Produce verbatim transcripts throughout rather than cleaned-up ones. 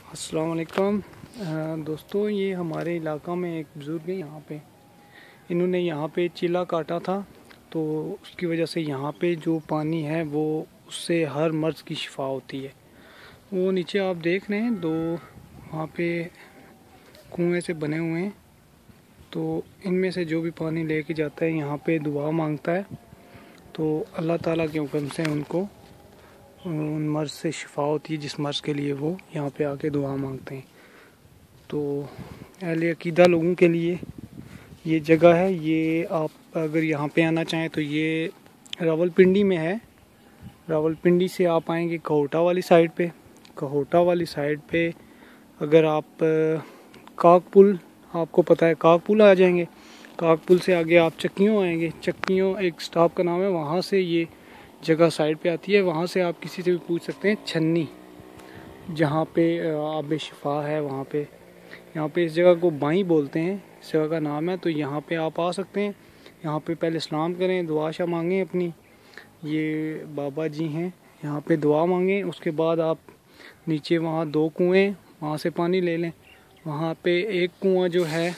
अस्सलाम वालेकुम दोस्तों, ये हमारे इलाका में एक बुज़ुर्ग है। यहाँ पे इन्होंने यहाँ पे चीला काटा था, तो उसकी वजह से यहाँ पे जो पानी है वो उससे हर मर्ज़ की शिफा होती है। वो नीचे आप देख रहे हैं, दो वहाँ पे कुएँ से बने हुए हैं, तो इनमें से जो भी पानी लेके जाता है यहाँ पे दुआ मांगता है, तो अल्लाह ताला के हुक्म से उनको उन मर्ज़ से शिफा होती है जिस मर्ज़ के लिए वो यहाँ पे आके दुआ मांगते हैं। तो अहले अकीदा लोगों के लिए ये जगह है। ये आप अगर यहाँ पे आना चाहें तो ये रावलपिंडी में है। रावलपिंडी से आप आएंगे कहोटा वाली साइड पे। कहोटा वाली साइड पे अगर आप काकपुल, आपको पता है काकपुल, आ जाएंगे। काकपुल से आगे आप चक्कियों आएंगे। चक्कियों एक स्टॉप का नाम है, वहाँ से ये जगह साइड पे आती है। वहाँ से आप किसी से भी पूछ सकते हैं छन्नी, जहाँ पे आब शिफा है वहाँ पे। यहाँ पे इस जगह को बाई बोलते हैं, इस जगह का नाम है। तो यहाँ पे आप आ सकते हैं। यहाँ पे पहले सलाम करें, दुआ शा मांगें अपनी। ये बाबा जी हैं, यहाँ पे दुआ मांगें। उसके बाद आप नीचे वहाँ दो कुएँ, वहाँ से पानी ले लें। वहाँ पे एक कुआँ जो है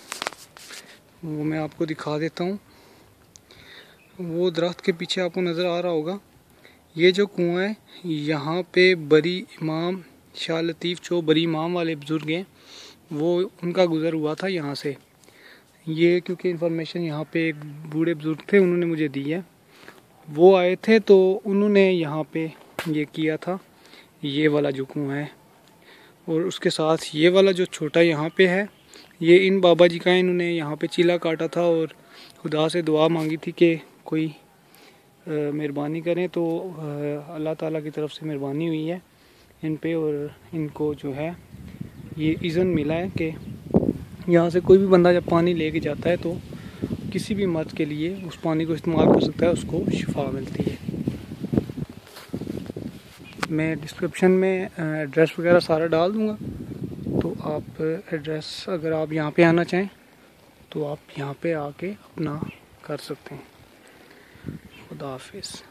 वो मैं आपको दिखा देता हूँ। वो दरख्त के पीछे आपको नज़र आ रहा होगा। ये जो कुआँ है, यहाँ पे बरी इमाम शाह लतीफ़ जो बरी इमाम वाले बुज़ुर्ग हैं, वो उनका गुज़र हुआ था यहाँ से। ये क्योंकि इन्फॉर्मेशन यहाँ पे एक बूढ़े बुज़ुर्ग थे, उन्होंने मुझे दी है। वो आए थे तो उन्होंने यहाँ पे ये किया था, ये वाला जो कुआँ है। और उसके साथ ये वाला जो छोटा यहाँ पे है, ये इन बाबा जी का है। इन्होंने यहाँ पे चीला काटा था और खुदा से दुआ मांगी थी कि कोई मेहरबानी करें। तो अल्लाह ताला की तरफ से मेहरबानी हुई है इन पे, और इनको जो है ये इज़्ज़त मिला है कि यहाँ से कोई भी बंदा जब पानी लेके जाता है तो किसी भी मर्ज़ के लिए उस पानी को इस्तेमाल कर सकता है, उसको शिफा मिलती है। मैं डिस्क्रिप्शन में एड्रेस वगैरह सारा डाल दूँगा, तो आप एड्रेस अगर आप यहाँ पे आना चाहें तो आप यहाँ पे आके अपना कर सकते हैं। खुदा हाफिज़।